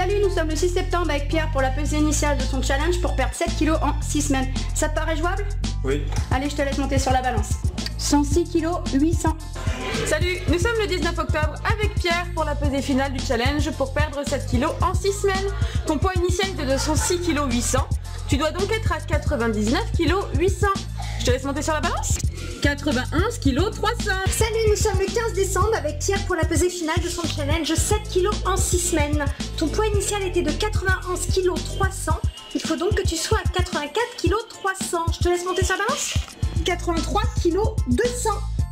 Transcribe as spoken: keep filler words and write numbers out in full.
Salut, nous sommes le six septembre avec Pierre pour la pesée initiale de son challenge pour perdre sept kilos en six semaines. Ça te paraît jouable? Oui. Allez, je te laisse monter sur la balance. cent six kilos, huit cents. Salut, nous sommes le dix-neuf octobre avec Pierre pour la pesée finale du challenge pour perdre sept kilos en six semaines. Ton poids initial est de cent six kilos huit cents. Tu dois donc être à quatre-vingt-dix-neuf kilos huit cents. Je te laisse monter sur la balance. quatre-vingt-onze kilos trois cents. Salut, nous sommes le quinze décembre avec Pierre pour la pesée finale de son challenge sept kilos en six semaines. Ton poids initial était de quatre-vingt-onze kilos trois cents. Il faut donc que tu sois à quatre-vingt-quatre kilos trois cents. Je te laisse monter sur la balance. quatre-vingt-trois kilos deux cents.